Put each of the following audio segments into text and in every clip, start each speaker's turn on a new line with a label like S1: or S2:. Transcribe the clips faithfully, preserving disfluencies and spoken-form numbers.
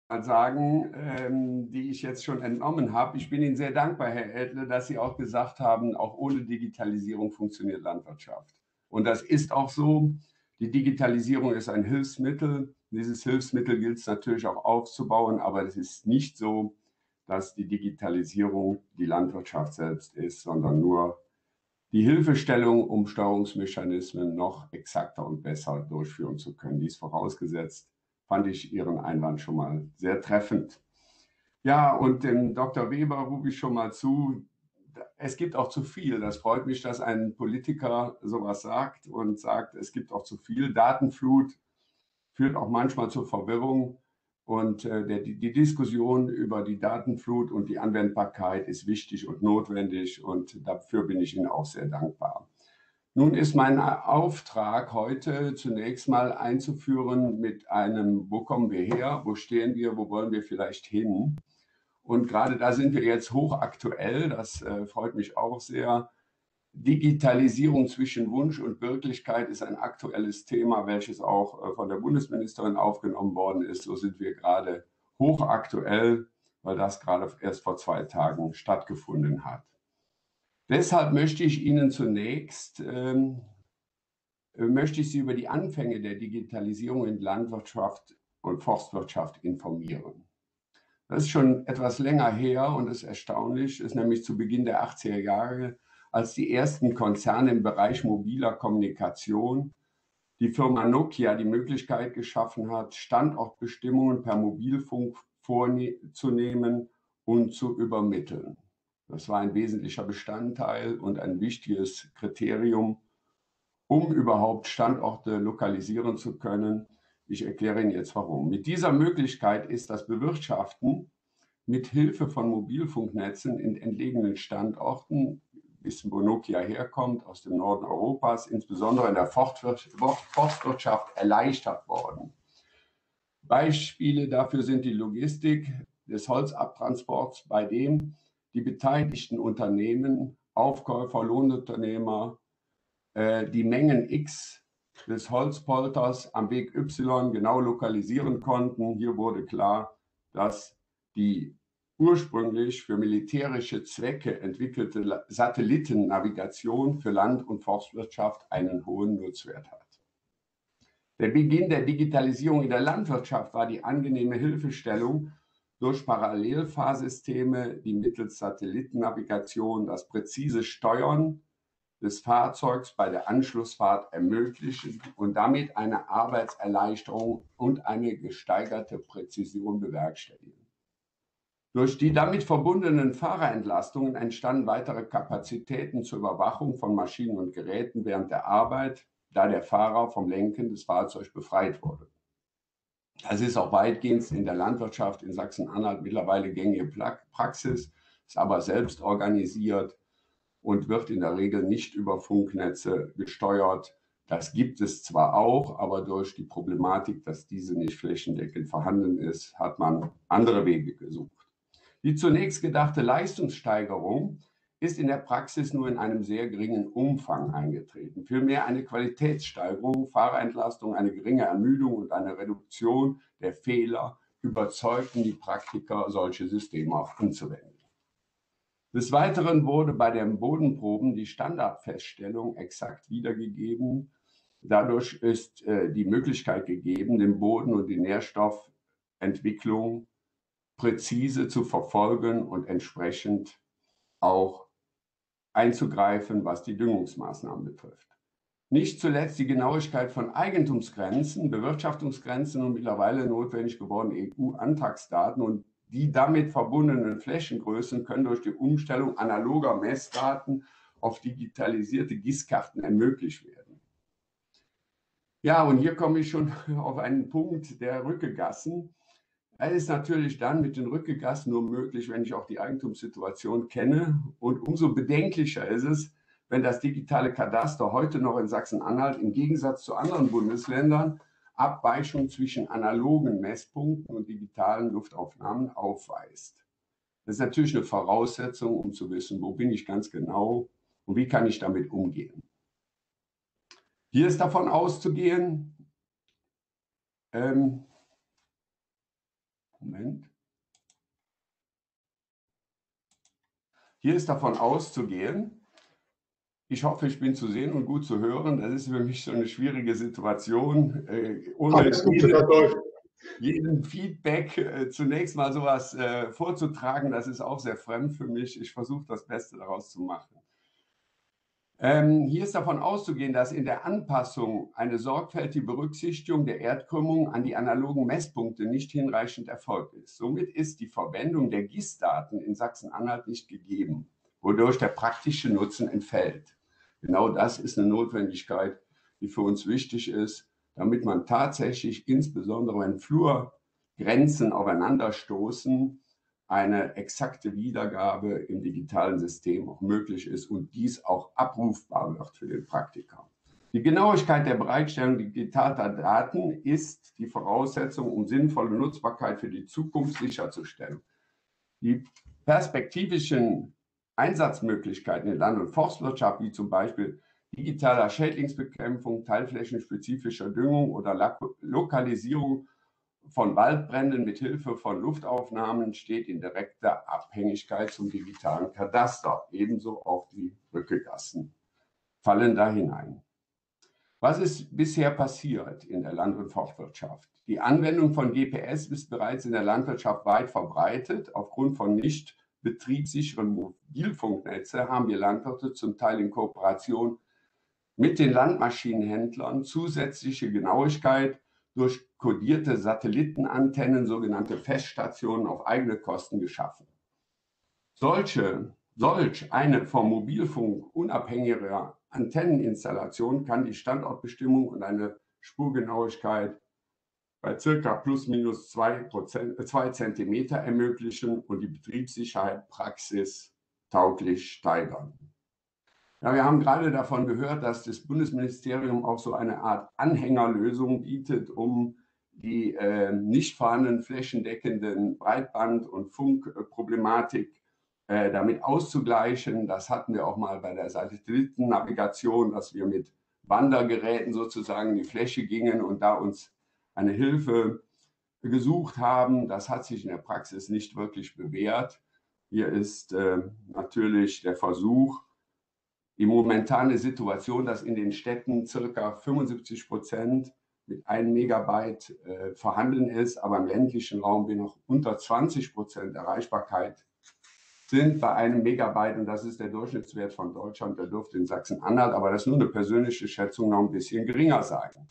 S1: sagen, ähm, die ich jetzt schon entnommen habe. Ich bin Ihnen sehr dankbar, Herr Edle, dass Sie auch gesagt haben, auch ohne Digitalisierung funktioniert Landwirtschaft. Und das ist auch so. Die Digitalisierung ist ein Hilfsmittel. Dieses Hilfsmittel gilt es natürlich auch aufzubauen, aber es ist nicht so, dass die Digitalisierung die Landwirtschaft selbst ist, sondern nur die Hilfestellung, um Steuerungsmechanismen noch exakter und besser durchführen zu können. Dies vorausgesetzt, fand ich Ihren Einwand schon mal sehr treffend. Ja, und dem Doktor Weber rufe ich schon mal zu. Es gibt auch zu viel. Das freut mich, dass ein Politiker sowas sagt und sagt, es gibt auch zu viel. Datenflut führt auch manchmal zur Verwirrung. Und äh, der, die, die Diskussion über die Datenflut und die Anwendbarkeit ist wichtig und notwendig. Und dafür bin ich Ihnen auch sehr dankbar. Nun ist mein Auftrag heute zunächst mal einzuführen mit einem, wo kommen wir her, wo stehen wir, wo wollen wir vielleicht hin? Und gerade da sind wir jetzt hochaktuell, das äh, freut mich auch sehr. Digitalisierung zwischen Wunsch und Wirklichkeit ist ein aktuelles Thema, welches auch äh, von der Bundesministerin aufgenommen worden ist. So sind wir gerade hochaktuell, weil das gerade erst vor zwei Tagen stattgefunden hat. Deshalb möchte ich Ihnen zunächst ähm, möchte ich Sie über die Anfänge der Digitalisierung in Landwirtschaft und Forstwirtschaft informieren. Das ist schon etwas länger her und ist erstaunlich, ist nämlich zu Beginn der achtziger Jahre, als die ersten Konzerne im Bereich mobiler Kommunikation, die Firma Nokia, die Möglichkeit geschaffen hat, Standortbestimmungen per Mobilfunk vorzunehmen und zu übermitteln. Das war ein wesentlicher Bestandteil und ein wichtiges Kriterium, um überhaupt Standorte lokalisieren zu können. Ich erkläre Ihnen jetzt warum. Mit dieser Möglichkeit ist das Bewirtschaften mit Hilfe von Mobilfunknetzen in entlegenen Standorten, wissen, wo Nokia herkommt, aus dem Norden Europas, insbesondere in der Forstwirtschaft erleichtert worden. Beispiele dafür sind die Logistik des Holzabtransports, bei dem die beteiligten Unternehmen, Aufkäufer, Lohnunternehmer, die Mengen X des Holzpolters am Weg Y genau lokalisieren konnten. Hier wurde klar, dass die ursprünglich für militärische Zwecke entwickelte Satellitennavigation für Land- und Forstwirtschaft einen hohen Nutzwert hat. Der Beginn der Digitalisierung in der Landwirtschaft war die angenehme Hilfestellung durch Parallelfahrsysteme, die mittels Satellitennavigation das präzise Steuern des Fahrzeugs bei der Anschlussfahrt ermöglichen und damit eine Arbeitserleichterung und eine gesteigerte Präzision bewerkstelligen. Durch die damit verbundenen Fahrerentlastungen entstanden weitere Kapazitäten zur Überwachung von Maschinen und Geräten während der Arbeit, da der Fahrer vom Lenken des Fahrzeugs befreit wurde. Das ist auch weitgehend in der Landwirtschaft in Sachsen-Anhalt mittlerweile gängige Praxis, ist aber selbst organisiert und wird in der Regel nicht über Funknetze gesteuert. Das gibt es zwar auch, aber durch die Problematik, dass diese nicht flächendeckend vorhanden ist, hat man andere Wege gesucht. Die zunächst gedachte Leistungssteigerung ist in der Praxis nur in einem sehr geringen Umfang eingetreten. Vielmehr eine Qualitätssteigerung, Fahrerentlastung, eine geringe Ermüdung und eine Reduktion der Fehler überzeugten die Praktiker, solche Systeme auch anzuwenden. Des Weiteren wurde bei den Bodenproben die Standardfeststellung exakt wiedergegeben. Dadurch ist äh, die Möglichkeit gegeben, den Boden und die Nährstoffentwicklung präzise zu verfolgen und entsprechend auch einzugreifen, was die Düngungsmaßnahmen betrifft. Nicht zuletzt die Genauigkeit von Eigentumsgrenzen, Bewirtschaftungsgrenzen und mittlerweile notwendig gewordene E U-Antragsdaten und die damit verbundenen Flächengrößen können durch die Umstellung analoger Messdaten auf digitalisierte Gießkarten ermöglicht werden. Ja, und hier komme ich schon auf einen Punkt der Rückegassen. Es ist natürlich dann mit den Rückegassen nur möglich, wenn ich auch die Eigentumssituation kenne. Und umso bedenklicher ist es, wenn das digitale Kataster heute noch in Sachsen-Anhalt im Gegensatz zu anderen Bundesländern Abweichungen zwischen analogen Messpunkten und digitalen Luftaufnahmen aufweist. Das ist natürlich eine Voraussetzung, um zu wissen, wo bin ich ganz genau und wie kann ich damit umgehen. Hier ist davon auszugehen, ähm, Moment. Hier ist davon auszugehen, ich hoffe, ich bin zu sehen und gut zu hören. Das ist für mich so eine schwierige Situation. Äh, ohne jeden, jeden Feedback äh, zunächst mal sowas äh, vorzutragen, das ist auch sehr fremd für mich. Ich versuche das Beste daraus zu machen. Ähm, hier ist davon auszugehen, dass in der Anpassung eine sorgfältige Berücksichtigung der Erdkrümmung an die analogen Messpunkte nicht hinreichend erfolgt ist. Somit ist die Verwendung der G I S-Daten in Sachsen-Anhalt nicht gegeben, wodurch der praktische Nutzen entfällt. Genau das ist eine Notwendigkeit, die für uns wichtig ist, damit man tatsächlich, insbesondere wenn Flurgrenzen aufeinanderstoßen, eine exakte Wiedergabe im digitalen System auch möglich ist und dies auch abrufbar wird für den Praktiker. Die Genauigkeit der Bereitstellung digitaler Daten ist die Voraussetzung, um sinnvolle Nutzbarkeit für die Zukunft sicherzustellen. Die perspektivischen Einsatzmöglichkeiten in Land- und Forstwirtschaft, wie zum Beispiel digitaler Schädlingsbekämpfung, teilflächenspezifischer Düngung oder Lokalisierung von Waldbränden mit Hilfe von Luftaufnahmen, steht in direkter Abhängigkeit zum digitalen Kataster. Ebenso auch die Brückegassen fallen da hinein. Was ist bisher passiert in der Land- und Forstwirtschaft? Die Anwendung von G P S ist bereits in der Landwirtschaft weit verbreitet. Aufgrund von nicht betriebssicheren Mobilfunknetze haben wir Landwirte zum Teil in Kooperation mit den Landmaschinenhändlern zusätzliche Genauigkeit durch kodierte Satellitenantennen, sogenannte Feststationen, auf eigene Kosten geschaffen. Solche, solch eine vom Mobilfunk unabhängige Antenneninstallation kann die Standortbestimmung und eine Spurgenauigkeit bei circa plus minus zwei Zentimeter ermöglichen und die Betriebssicherheit praxistauglich steigern. Ja, wir haben gerade davon gehört, dass das Bundesministerium auch so eine Art Anhängerlösung bietet, um die äh, nicht vorhandenen flächendeckenden Breitband- und Funkproblematik äh, damit auszugleichen. Das hatten wir auch mal bei der Satellitennavigation, dass wir mit Wandergeräten sozusagen in die Fläche gingen und da uns eine Hilfe gesucht haben. Das hat sich in der Praxis nicht wirklich bewährt. Hier ist äh, natürlich der Versuch, die momentane Situation, dass in den Städten circa fünfundsiebzig Prozent mit einem Megabyte äh, vorhanden ist, aber im ländlichen Raum wir noch unter zwanzig Prozent Erreichbarkeit sind bei einem Megabyte, und das ist der Durchschnittswert von Deutschland, der dürfte in Sachsen-Anhalt, aber das ist nur eine persönliche Schätzung, noch ein bisschen geringer sein.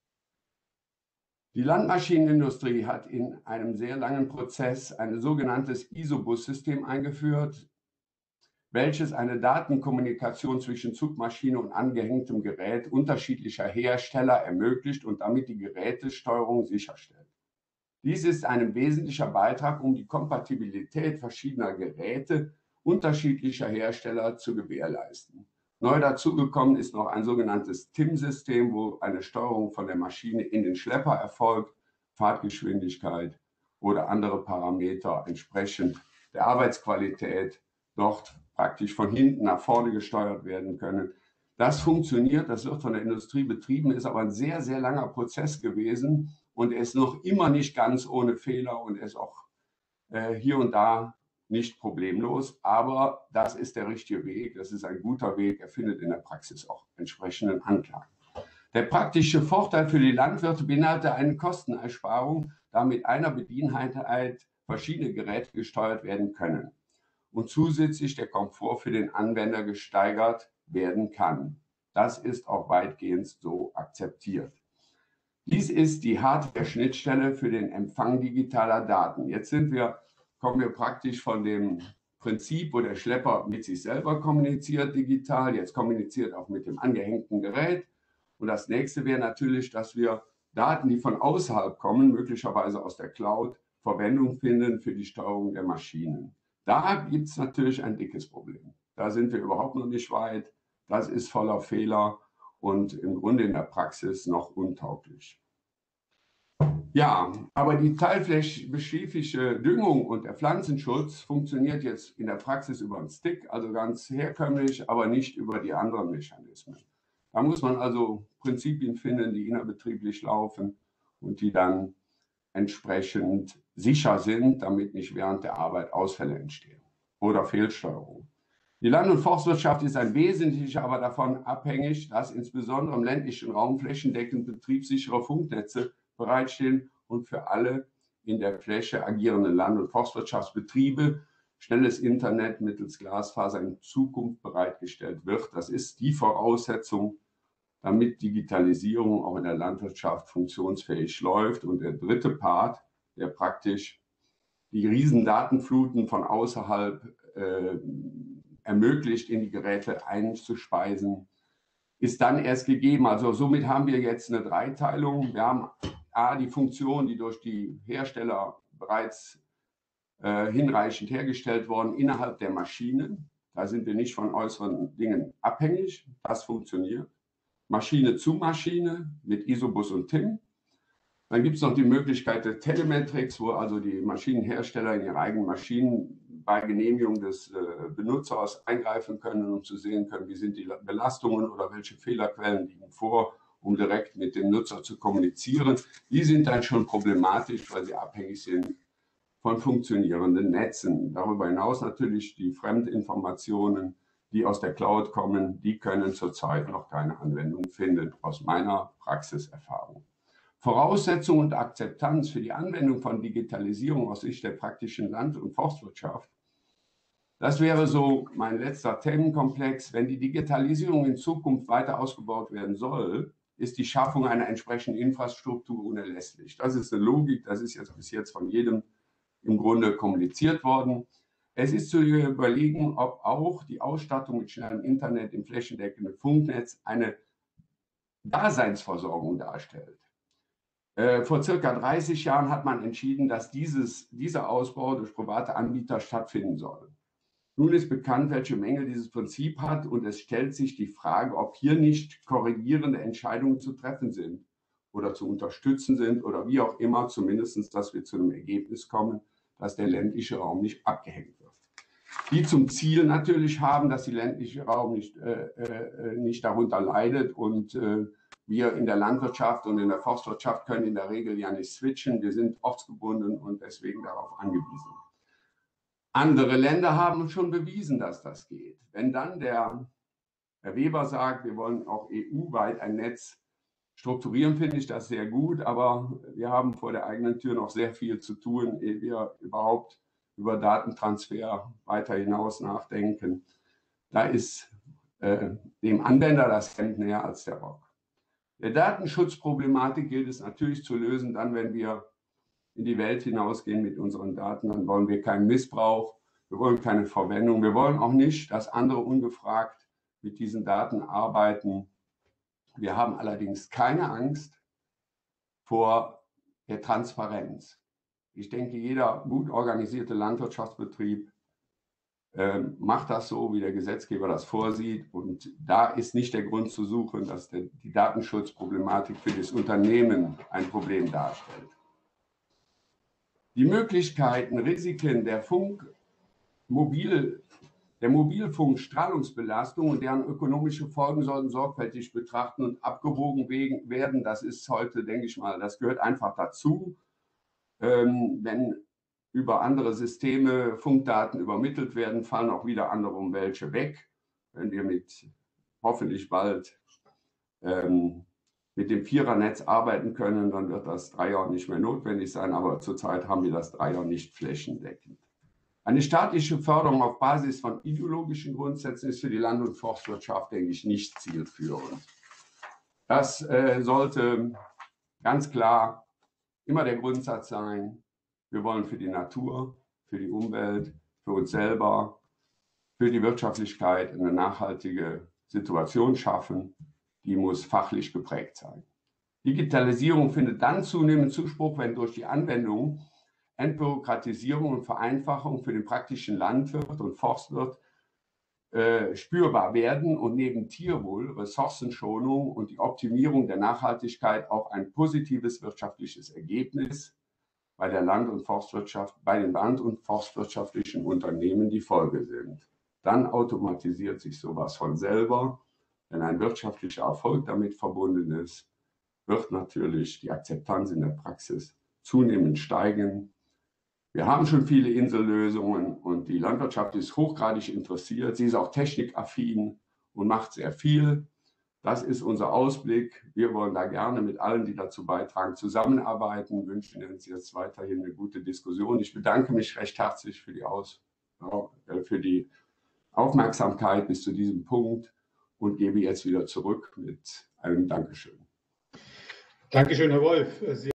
S1: Die Landmaschinenindustrie hat in einem sehr langen Prozess ein sogenanntes ISO-Bus-System eingeführt, welches eine Datenkommunikation zwischen Zugmaschine und angehängtem Gerät unterschiedlicher Hersteller ermöglicht und damit die Gerätesteuerung sicherstellt. Dies ist ein wesentlicher Beitrag, um die Kompatibilität verschiedener Geräte unterschiedlicher Hersteller zu gewährleisten. Neu dazugekommen ist noch ein sogenanntes T I M-System, wo eine Steuerung von der Maschine in den Schlepper erfolgt, Fahrtgeschwindigkeit oder andere Parameter entsprechend der Arbeitsqualität dort praktisch von hinten nach vorne gesteuert werden können. Das funktioniert, das wird von der Industrie betrieben, ist aber ein sehr, sehr langer Prozess gewesen und er ist noch immer nicht ganz ohne Fehler und er ist auch äh, hier und da nicht problemlos, aber das ist der richtige Weg, das ist ein guter Weg, er findet in der Praxis auch entsprechenden Anklang. Der praktische Vorteil für die Landwirte beinhaltet eine Kostenersparung, da mit einer Bedieneinheit verschiedene Geräte gesteuert werden können und zusätzlich der Komfort für den Anwender gesteigert werden kann. Das ist auch weitgehend so akzeptiert. Dies ist die Hardware-Schnittstelle für den Empfang digitaler Daten. Jetzt sind wir, kommen wir praktisch von dem Prinzip, wo der Schlepper mit sich selber kommuniziert digital, jetzt kommuniziert auch mit dem angehängten Gerät. Und das nächste wäre natürlich, dass wir Daten, die von außerhalb kommen, möglicherweise aus der Cloud, Verwendung finden für die Steuerung der Maschinen. Da gibt es natürlich ein dickes Problem. Da sind wir überhaupt noch nicht weit. Das ist voller Fehler und im Grunde in der Praxis noch untauglich. Ja, aber die teilflächenspezifische Düngung und der Pflanzenschutz funktioniert jetzt in der Praxis über einen Stick, also ganz herkömmlich, aber nicht über die anderen Mechanismen. Da muss man also Prinzipien finden, die innerbetrieblich laufen und die dann entsprechend sicher sind, damit nicht während der Arbeit Ausfälle entstehen oder Fehlsteuerung. Die Land- und Forstwirtschaft ist ein wesentlicher, aber davon abhängig, dass insbesondere im ländlichen Raum flächendeckend betriebssichere Funknetze bereitstehen und für alle in der Fläche agierenden Land- und Forstwirtschaftsbetriebe schnelles Internet mittels Glasfaser in Zukunft bereitgestellt wird. Das ist die Voraussetzung, damit Digitalisierung auch in der Landwirtschaft funktionsfähig läuft. Und der dritte Part, der praktisch die Riesendatenfluten von außerhalb äh, ermöglicht, in die Geräte einzuspeisen, ist dann erst gegeben. Also somit haben wir jetzt eine Dreiteilung. Wir haben A, die Funktion, die durch die Hersteller bereits äh, hinreichend hergestellt worden innerhalb der Maschine. Da sind wir nicht von äußeren Dingen abhängig. Das funktioniert. Maschine zu Maschine mit Isobus und T I M. Dann gibt es noch die Möglichkeit der Telemetrics, wo also die Maschinenhersteller in ihre eigenen Maschinen bei Genehmigung des äh, Benutzers eingreifen können, um zu sehen können, wie sind die Belastungen oder welche Fehlerquellen liegen vor, um direkt mit dem Nutzer zu kommunizieren. Die sind dann schon problematisch, weil sie abhängig sind von funktionierenden Netzen. Darüber hinaus natürlich die Fremdinformationen, die aus der Cloud kommen, die können zurzeit noch keine Anwendung finden, aus meiner Praxiserfahrung. Voraussetzung und Akzeptanz für die Anwendung von Digitalisierung aus Sicht der praktischen Land- und Forstwirtschaft. Das wäre so mein letzter Themenkomplex. Wenn die Digitalisierung in Zukunft weiter ausgebaut werden soll, ist die Schaffung einer entsprechenden Infrastruktur unerlässlich. Das ist eine Logik, das ist jetzt bis jetzt von jedem im Grunde kommuniziert worden. Es ist zu überlegen, ob auch die Ausstattung mit schnellem Internet im flächendeckenden Funknetz eine Daseinsversorgung darstellt. Äh, vor circa dreißig Jahren hat man entschieden, dass dieses, dieser Ausbau durch private Anbieter stattfinden soll. Nun ist bekannt, welche Mängel dieses Prinzip hat, und es stellt sich die Frage, ob hier nicht korrigierende Entscheidungen zu treffen sind oder zu unterstützen sind oder wie auch immer, zumindest, dass wir zu einem Ergebnis kommen, dass der ländliche Raum nicht abgehängt wird. Die zum Ziel natürlich haben, dass der ländliche Raum nicht, äh, äh, nicht darunter leidet, und äh, wir in der Landwirtschaft und in der Forstwirtschaft können in der Regel ja nicht switchen. Wir sind ortsgebunden und deswegen darauf angewiesen. Andere Länder haben schon bewiesen, dass das geht. Wenn dann der Herr Weber sagt, wir wollen auch E U-weit ein Netz strukturieren, finde ich das sehr gut, aber wir haben vor der eigenen Tür noch sehr viel zu tun, ehe wir überhaupt über Datentransfer weiter hinaus nachdenken. Da ist äh, dem Anwender das Hemd näher als der Rock. Der Datenschutzproblematik gilt es natürlich zu lösen, dann, wenn wir in die Welt hinausgehen mit unseren Daten, dann wollen wir keinen Missbrauch, wir wollen keine Verwendung, wir wollen auch nicht, dass andere ungefragt mit diesen Daten arbeiten. Wir haben allerdings keine Angst vor der Transparenz. Ich denke, jeder gut organisierte Landwirtschaftsbetrieb äh, macht das so, wie der Gesetzgeber das vorsieht. Und da ist nicht der Grund zu suchen, dass der, die Datenschutzproblematik für das Unternehmen ein Problem darstellt. Die Möglichkeiten, Risiken der Funk, Mobil, der Mobilfunkstrahlungsbelastung und deren ökonomische Folgen sollten sorgfältig betrachten und abgewogen werden. Das ist heute, denke ich mal, das gehört einfach dazu. Ähm, wenn über andere Systeme Funkdaten übermittelt werden, fallen auch wieder andere um welche weg. Wenn wir mit hoffentlich bald ähm, mit dem Vierernetz arbeiten können, dann wird das Dreier nicht mehr notwendig sein, aber zurzeit haben wir das Dreier nicht flächendeckend. Eine staatliche Förderung auf Basis von ideologischen Grundsätzen ist für die Land- und Forstwirtschaft, denke ich, nicht zielführend. Das äh, sollte ganz klar immer der Grundsatz sein: Wir wollen für die Natur, für die Umwelt, für uns selber, für die Wirtschaftlichkeit eine nachhaltige Situation schaffen. Die muss fachlich geprägt sein. Digitalisierung findet dann zunehmend Zuspruch, wenn durch die Anwendung Entbürokratisierung und Vereinfachung für den praktischen Landwirt und Forstwirt äh, spürbar werden und neben Tierwohl, Ressourcenschonung und die Optimierung der Nachhaltigkeit auch ein positives wirtschaftliches Ergebnis bei der Land- und Forstwirtschaft, bei den land- und forstwirtschaftlichen Unternehmen die Folge sind. Dann automatisiert sich sowas von selber. Wenn ein wirtschaftlicher Erfolg damit verbunden ist, wird natürlich die Akzeptanz in der Praxis zunehmend steigen. Wir haben schon viele Insellösungen und die Landwirtschaft ist hochgradig interessiert. Sie ist auch technikaffin und macht sehr viel. Das ist unser Ausblick. Wir wollen da gerne mit allen, die dazu beitragen, zusammenarbeiten, wünschen uns jetzt weiterhin eine gute Diskussion. Ich bedanke mich recht herzlich für die, Aus für die Aufmerksamkeit bis zu diesem Punkt und gebe jetzt wieder zurück mit einem Dankeschön.
S2: Dankeschön, Herr Wolf. Sie